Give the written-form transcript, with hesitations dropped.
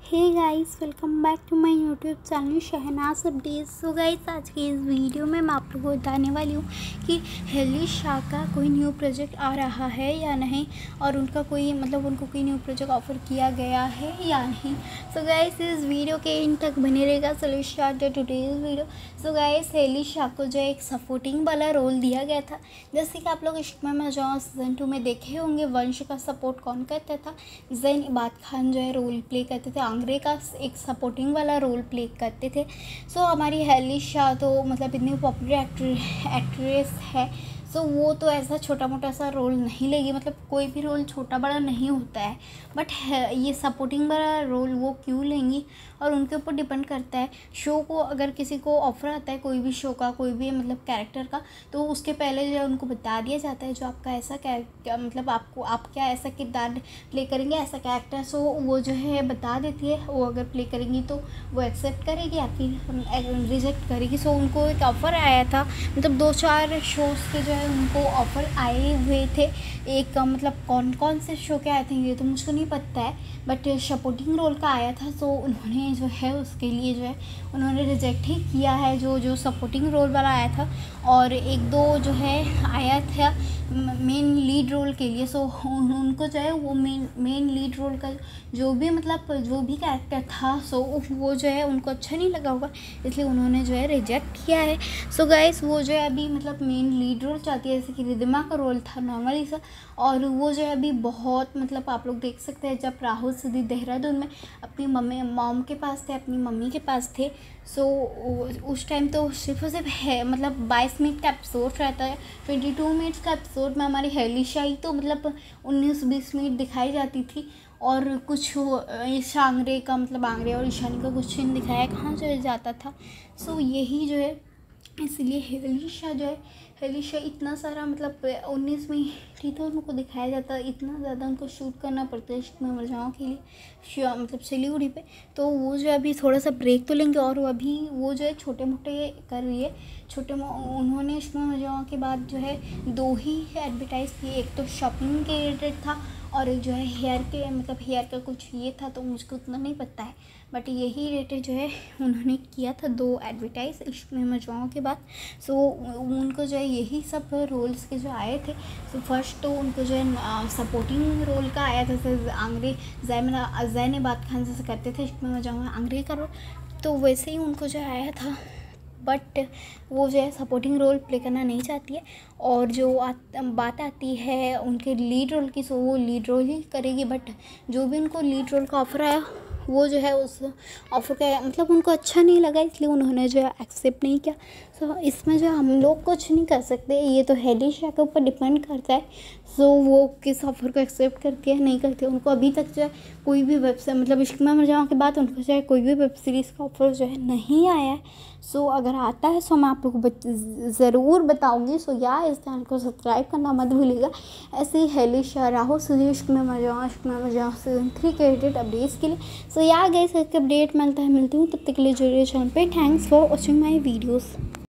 Hey guys, welcome back to my YouTube channel Shehnaz updates. So guys, आज की इस video में मैं आप लोगों को बताने वाली हूँ कि हेली शाह का कोई न्यू प्रोजेक्ट आ रहा है या नहीं, और उनका कोई उनको कोई न्यू प्रोजेक्ट ऑफर किया गया है या नहीं। सो गाइस, इस वीडियो के एंड तक बने रहेगा। So let's start the today's video. So guys, Helly Shah को जो एक सपोर्टिंग वाला रोल दिया गया था, जैसे कि आप लोग इश्क में मजाक सीज़न 2 में देखे होंगे। वंश का सपोर्ट कौन करता था? ज़ैन इबाद खान जो है रोल प्ले करते थे, आंग्रे का एक सपोर्टिंग वाला रोल प्ले करते थे। सो हमारी हेली शाह तो इतनी पॉपुलर एक्ट्रेस है, सो वो तो ऐसा छोटा मोटा सा रोल नहीं लेगी। कोई भी रोल छोटा बड़ा नहीं होता है, बट ये सपोर्टिंग वाला रोल वो क्यों लेंगी, और उनके ऊपर डिपेंड करता है। शो को अगर किसी को ऑफर आता है कोई भी शो का, कोई भी कैरेक्टर का, तो उसके पहले जो है उनको बता दिया जाता है जो आपका ऐसा आप क्या ऐसा किरदार प्ले करेंगे, ऐसा कैरेक्टर। सो वो जो है बता देती है, वो अगर प्ले करेंगी तो वो एक्सेप्ट करेगी या फिर रिजेक्ट करेगी। सो उनको एक ऑफ़र आया था, 2-4 शोज़ के जो है उनको ऑफ़र आए हुए थे। एक कौन कौन से शो के आए थे ये तो मुझको नहीं पता है, बट सपोर्टिंग रोल का आया था। सो उन्होंने जो है उसके लिए जो है उन्होंने रिजेक्ट ही किया है जो सपोर्टिंग रोल वाला आया था, और 1-2 जो है आया था मेन लीड रोल के लिए। सो उनको जो है वो मेन लीड रोल का जो भी कैरेक्टर था, सो वो जो है उनको अच्छा नहीं लगा होगा, इसलिए उन्होंने जो है रिजेक्ट किया है। सो गाइस, वो जो है अभी मेन लीड रोल चाहती है, जैसे कि रिदिमा का रोल था नॉर्मली सा, और वो जो है अभी बहुत आप लोग देख सकते हैं, जब राहुल सिद्धि देहरादून में अपनी मॉम के पास थे, अपनी मम्मी के पास थे। सो उस टाइम तो सिर्फ है 22 मिनट का एपिसोड रहता है। 22 मिनट्स का एपिसोड में हमारी हेली शाह ही तो 19-20 मिनट दिखाई जाती थी, और कुछ आंग्रे का आंग्रे और ईशानी का कुछ सीन दिखाया कहाँ जो जाता था। सो यही जो है, इसलिए हेली शाह जो है, हेली शाह इतना सारा 19 में ही तो उनको दिखाया जाता, इतना ज़्यादा उनको शूट करना पड़ता है इश्क में मरजाओं के लिए सिलीगुड़ी पे। तो वो जो अभी थोड़ा सा ब्रेक तो लेंगे, और अभी वो जो है छोटे मोटे कर रही है। उन्होंने इश्क में मरजाओं के बाद जो है 2 ही एडवर्टाइज़ किए, एक तो शॉपिंग के रिलेटेड था, और एक जो है हेयर के हेयर का कुछ ये था, तो मुझको उतना नहीं पता है, बट यही रिलेटेड जो है उन्होंने किया था 2 एडवर्टाइज़ इश्क में मरजाओं के बाद। सो उनको जो है यही सब रोल्स के जो आए थे। सो फर्स्ट तो उनको जो है सपोर्टिंग रोल का आया था, जैसे आंग्रे ज़ैन इबाद खान जैसे करते थे इश्क में मरजाओं में आंग्रे का रोल, तो वैसे ही उनको जो आया था, बट वो जो है सपोर्टिंग रोल प्ले करना नहीं चाहती है। और जो बात आती है उनके लीड रोल की, सो वो लीड रोल ही करेगी, बट जो भी उनको लीड रोल का ऑफ़र आया वो जो है उस ऑफ़र का उनको अच्छा नहीं लगा, इसलिए उन्होंने जो है एक्सेप्ट नहीं किया। सो इसमें जो हम लोग कुछ नहीं कर सकते, ये तो हेली शाह के ऊपर डिपेंड करता है। सो वो किस ऑफ़र को एक्सेप्ट करती है नहीं करती है। उनको अभी तक जो है कोई भी वेब से इश्क में मरजाओं के बाद उनको जो है कोई भी वेब सीरीज़ का ऑफ़र जो है नहीं आया है। सो अगर आता है सो मैं आप लोगों को ज़रूर बताऊँगी। सो इस चैनल को सब्सक्राइब करना मत भूलिएगा। ऐसे ही हेली शाह, राहुल सिद्धि, इश्क में मरजाओं सीज़न 3 के रिलेटेड अपडेट्स के लिए। सो गाइस, इसके अपडेट मिलती हूँ, तब तक के लिए जुड़िए चैनल पे। Thanks for watching my videos.